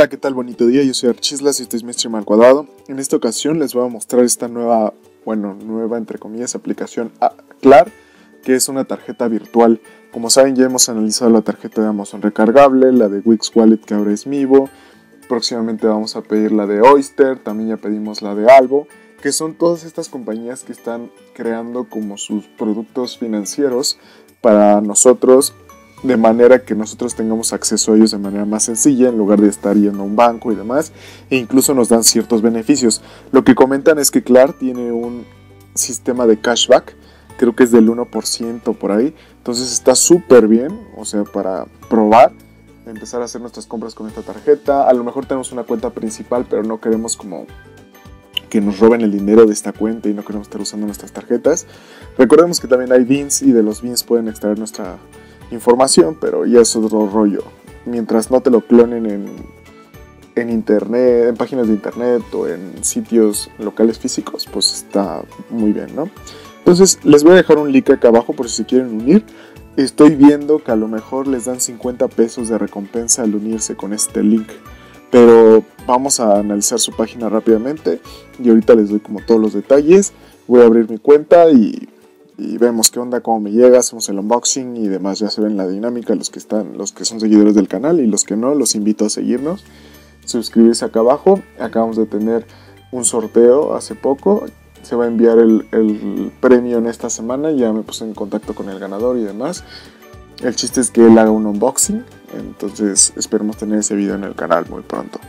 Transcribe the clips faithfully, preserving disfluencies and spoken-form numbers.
Hola, ¿qué tal? Bonito día, yo soy Archislas y este es mi stream al cuadrado. En esta ocasión les voy a mostrar esta nueva, bueno, nueva entre comillas aplicación Clar, que es una tarjeta virtual. Como saben, ya hemos analizado la tarjeta de Amazon recargable, la de Wix Wallet que ahora es Mivo. Próximamente vamos a pedir la de Oyster, también ya pedimos la de Albo, que son todas estas compañías que están creando como sus productos financieros para nosotros, de manera que nosotros tengamos acceso a ellos de manera más sencilla en lugar de estar yendo a un banco y demás, e incluso nos dan ciertos beneficios. Lo que comentan es que Clar tiene un sistema de cashback, creo que es del uno por ciento por ahí, entonces está súper bien, o sea, para probar, empezar a hacer nuestras compras con esta tarjeta. A lo mejor tenemos una cuenta principal, pero no queremos como que nos roben el dinero de esta cuenta y no queremos estar usando nuestras tarjetas. Recordemos que también hay beans y de los beans pueden extraer nuestra información, pero ya es otro rollo. Mientras no te lo clonen en, en internet, en páginas de internet o en sitios locales físicos, pues está muy bien, ¿no? Entonces les voy a dejar un link acá abajo por si se quieren unir. Estoy viendo que a lo mejor les dan cincuenta pesos de recompensa al unirse con este link, pero vamos a analizar su página rápidamente y ahorita les doy como todos los detalles. Voy a abrir mi cuenta y Y vemos qué onda, cómo me llega, hacemos el unboxing y demás. Ya se ven la dinámica, los que están, los que son seguidores del canal y los que no, los invito a seguirnos. Suscribirse acá abajo. Acabamos de tener un sorteo hace poco. Se va a enviar el, el premio en esta semana. Ya me puse en contacto con el ganador y demás. El chiste es que él haga un unboxing. Entonces esperemos tener ese video en el canal muy pronto.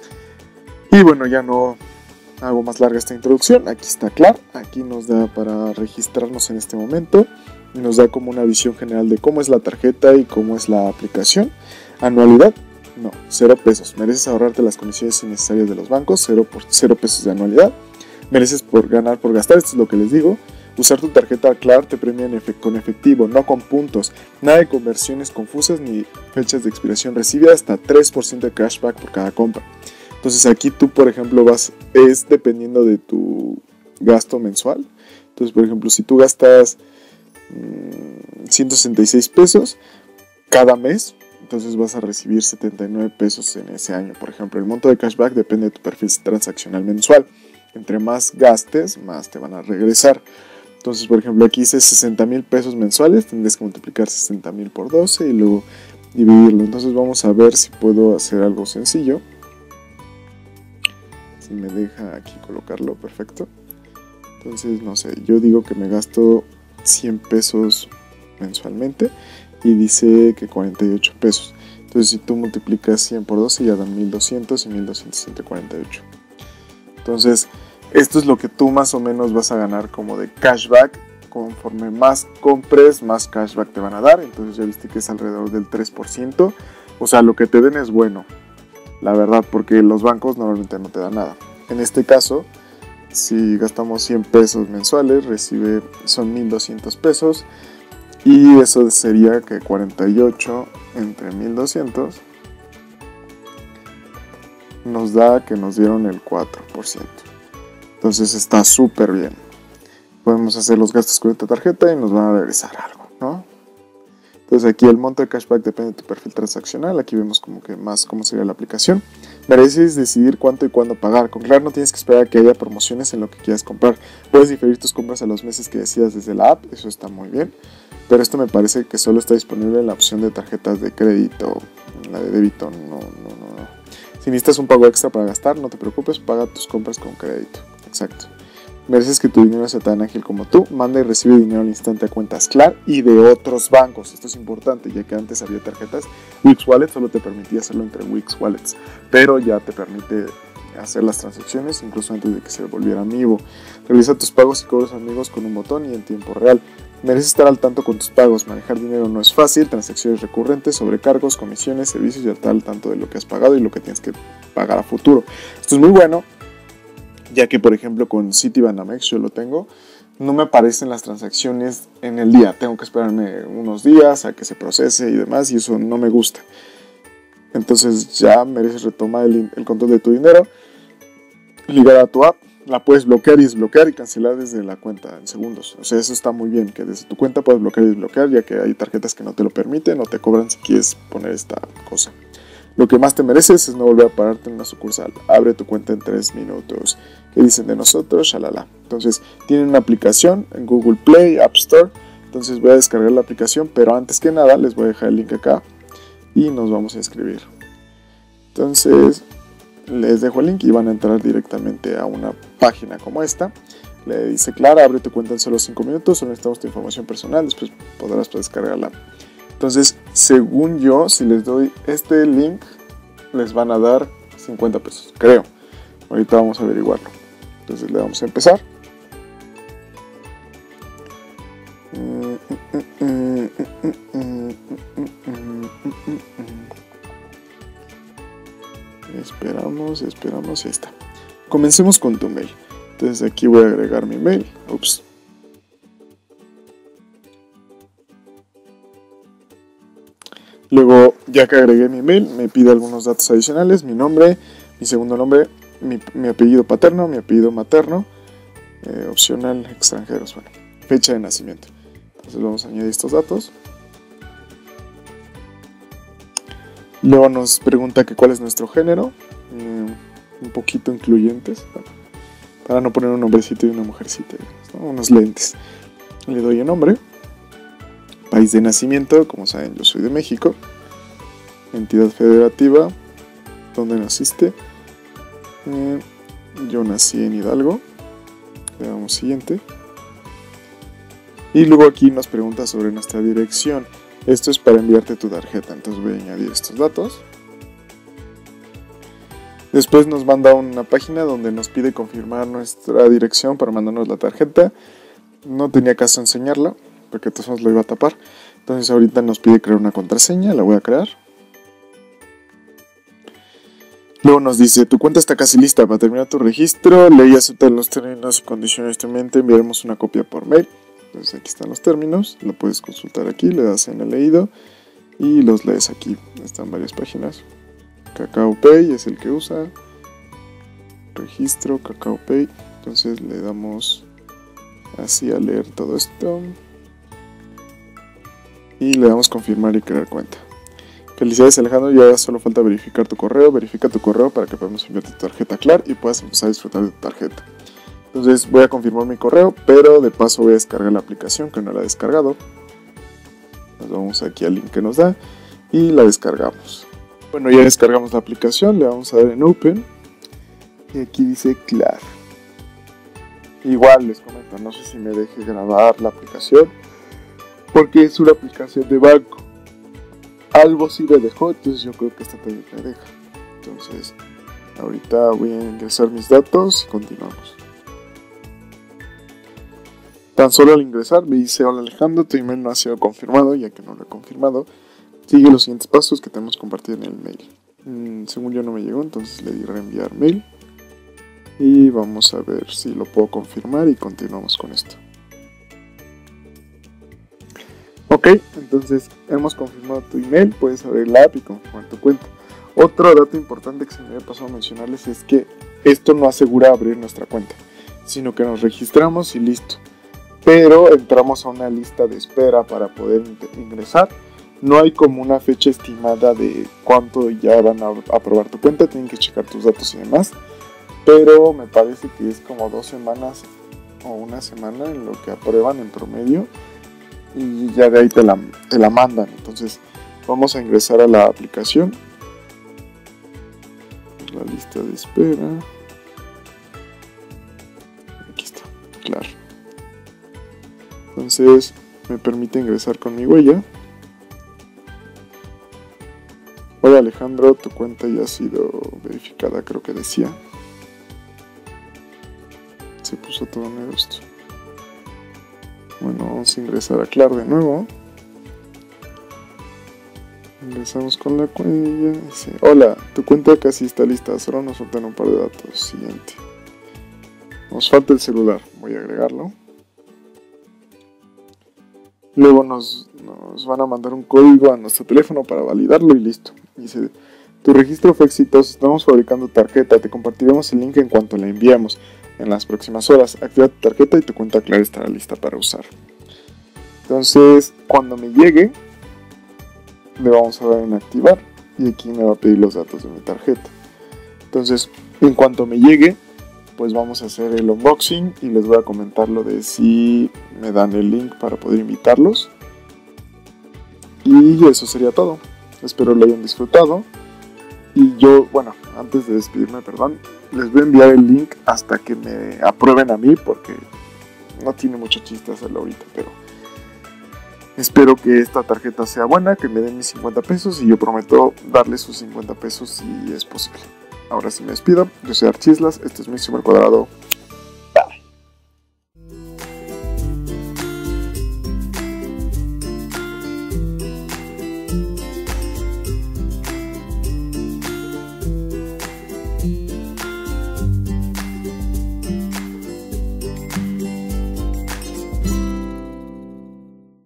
Y bueno, ya no hago más larga esta introducción. Aquí está Clar, aquí nos da para registrarnos en este momento, nos da como una visión general de cómo es la tarjeta y cómo es la aplicación. Anualidad, no, cero pesos, mereces ahorrarte las comisiones innecesarias de los bancos, cero, por, cero pesos de anualidad, mereces por ganar por gastar, esto es lo que les digo. Usar tu tarjeta Clar te premia en efe- con efectivo, no con puntos, nada de conversiones confusas ni fechas de expiración, recibe hasta tres por ciento de cashback por cada compra. Entonces aquí tú, por ejemplo, vas, es dependiendo de tu gasto mensual. Entonces, por ejemplo, si tú gastas mmm, ciento sesenta y seis pesos cada mes, entonces vas a recibir setenta y nueve pesos en ese año. Por ejemplo, el monto de cashback depende de tu perfil transaccional mensual. Entre más gastes, más te van a regresar. Entonces, por ejemplo, aquí dice sesenta mil pesos mensuales, tendrías que multiplicar sesenta mil por doce y luego dividirlo. Entonces vamos a ver si puedo hacer algo sencillo. Y me deja aquí colocarlo perfecto. Entonces, no sé, yo digo que me gasto cien pesos mensualmente y dice que cuarenta y ocho pesos. Entonces, si tú multiplicas cien por doce, ya dan mil doscientos y mil doscientos ciento cuarenta y ocho. Entonces, esto es lo que tú más o menos vas a ganar como de cashback. Conforme más compres, más cashback te van a dar. Entonces, ya viste que es alrededor del tres por ciento. O sea, lo que te den es bueno, la verdad, porque los bancos normalmente no te dan nada. En este caso, si gastamos cien pesos mensuales, recibe, son mil doscientos pesos. Y eso sería que cuarenta y ocho entre mil doscientos nos da que nos dieron el cuatro por ciento. Entonces está súper bien. Podemos hacer los gastos con esta tarjeta y nos van a regresar algo, ¿no? Entonces aquí el monto de cashback depende de tu perfil transaccional. Aquí vemos como que más cómo sería la aplicación. Mereces decidir cuánto y cuándo pagar. Con Clar no tienes que esperar a que haya promociones en lo que quieras comprar. Puedes diferir tus compras a los meses que decidas desde la app. Eso está muy bien. Pero esto me parece que solo está disponible en la opción de tarjetas de crédito. En la de débito no, no, no, no. Si necesitas un pago extra para gastar, no te preocupes. Paga tus compras con crédito. Exacto. Mereces que tu dinero sea tan ágil como tú. Manda y recibe dinero al instante a cuentas Clar y de otros bancos. Esto es importante, ya que antes había tarjetas. Wix Wallet solo te permitía hacerlo entre Wix Wallets, pero ya te permite hacer las transacciones incluso antes de que se volviera Mivo. Realiza tus pagos y cobros amigos con un botón y en tiempo real. Mereces estar al tanto con tus pagos. Manejar dinero no es fácil. Transacciones recurrentes, sobrecargos, comisiones, servicios y estar al tanto de lo que has pagado y lo que tienes que pagar a futuro. Esto es muy bueno, ya que por ejemplo con Citibanamex yo lo tengo, no me aparecen las transacciones en el día, tengo que esperarme unos días a que se procese y demás, y eso no me gusta. Entonces ya mereces retomar el, el control de tu dinero, ligar a tu app, la puedes bloquear y desbloquear y cancelar desde la cuenta en segundos. O sea, eso está muy bien, que desde tu cuenta puedes bloquear y desbloquear, ya que hay tarjetas que no te lo permiten o te cobran si quieres poner esta cosa. Lo que más te mereces es no volver a pararte en una sucursal. Abre tu cuenta en tres minutos. ¿Qué dicen de nosotros? Shalala. Entonces, tienen una aplicación en Google Play, App Store. Entonces voy a descargar la aplicación, pero antes que nada les voy a dejar el link acá y nos vamos a inscribir. Entonces, les dejo el link y van a entrar directamente a una página como esta. Le dice Clara, abre tu cuenta en solo cinco minutos, solo necesitamos tu información personal, después podrás descargarla. Entonces, según yo, si les doy este link, les van a dar cincuenta pesos, creo. Ahorita vamos a averiguarlo. Entonces le vamos a empezar. Esperamos, esperamos, ya está. Comencemos con tu mail. Entonces aquí voy a agregar mi mail. Ups. Luego, ya que agregué mi mail, me pide algunos datos adicionales. Mi nombre, mi segundo nombre, mi, mi apellido paterno, mi apellido materno. Eh, opcional, extranjeros. Bueno, fecha de nacimiento. Entonces vamos a añadir estos datos. Luego nos pregunta que cuál es nuestro género. Eh, un poquito incluyentes. Bueno, para no poner un hombrecito y una mujercita. ¿No? Unos lentes. Le doy el nombre. País de nacimiento, como saben, yo soy de México. Entidad federativa, ¿dónde naciste? Eh, yo nací en Hidalgo. Le damos siguiente. Y luego aquí nos pregunta sobre nuestra dirección. Esto es para enviarte tu tarjeta, entonces voy a añadir estos datos. Después nos manda una página donde nos pide confirmar nuestra dirección para mandarnos la tarjeta. No tenía caso enseñarla, porque de todos modos lo iba a tapar. Entonces ahorita nos pide crear una contraseña, la voy a crear. Luego nos dice, tu cuenta está casi lista para terminar tu registro. Lee y acepta los términos y condiciones de tu mente. Enviaremos una copia por mail. Entonces aquí están los términos, lo puedes consultar aquí, le das en el leído y los lees aquí. Están varias páginas. KakaoPay es el que usa. Registro, KakaoPay. Entonces le damos así a leer todo esto. Y le damos confirmar y crear cuenta. Felicidades Alejandro, ya solo falta verificar tu correo. Verifica tu correo para que podamos enviarte tu tarjeta Clar y puedas empezar a disfrutar de tu tarjeta. Entonces voy a confirmar mi correo, pero de paso voy a descargar la aplicación que no la he descargado. Nos vamos aquí al link que nos da y la descargamos. Bueno, ya descargamos la aplicación, le vamos a dar en Open. Y aquí dice Clar. Igual les comento, no sé si me deje grabar la aplicación, porque es una aplicación de banco. Algo sí me dejó, entonces yo creo que esta también me deja. Entonces, ahorita voy a ingresar mis datos y continuamos. Tan solo al ingresar me dice, hola Alejandro, tu email no ha sido confirmado, ya que no lo he confirmado. Sigue los siguientes pasos que tenemos compartido en el mail. Mm, según yo no me llegó, entonces le di reenviar mail. Y vamos a ver si lo puedo confirmar y continuamos con esto. Ok, entonces hemos confirmado tu email, puedes abrir la app y confirmar tu cuenta. Otro dato importante que se me había pasado a mencionarles es que esto no asegura abrir nuestra cuenta, sino que nos registramos y listo. Pero entramos a una lista de espera para poder ingresar. No hay como una fecha estimada de cuánto ya van a aprobar tu cuenta, tienen que checar tus datos y demás. Pero me parece que es como dos semanas o una semana en lo que aprueban en promedio. Y ya de ahí te la, te la mandan. Entonces vamos a ingresar a la aplicación. La lista de espera. Aquí está, claro. Entonces me permite ingresar con mi huella. Hola Alejandro, tu cuenta ya ha sido verificada, creo que decía. Se puso todo negro esto. Bueno, vamos a ingresar a Clar de nuevo. Ingresamos con la cuenta. Dice, hola, tu cuenta casi está lista, solo nos faltan un par de datos. Siguiente. Nos falta el celular, voy a agregarlo. Luego nos, nos van a mandar un código a nuestro teléfono para validarlo y listo. Dice, tu registro fue exitoso, estamos fabricando tarjeta, te compartiremos el link en cuanto la enviamos. En las próximas horas, activa tu tarjeta y tu cuenta Clar estará lista para usar. Entonces, cuando me llegue, le vamos a dar en activar y aquí me va a pedir los datos de mi tarjeta. Entonces, en cuanto me llegue, pues vamos a hacer el unboxing y les voy a comentar lo de si me dan el link para poder invitarlos. Y eso sería todo. Espero lo hayan disfrutado. Y yo, bueno, antes de despedirme, perdón, les voy a enviar el link hasta que me aprueben a mí, porque no tiene mucho chiste hacerlo ahorita, pero espero que esta tarjeta sea buena, que me den mis cincuenta pesos y yo prometo darles sus cincuenta pesos si es posible. Ahora sí me despido, yo soy Archislas, esto es Mystery al Cuadrado.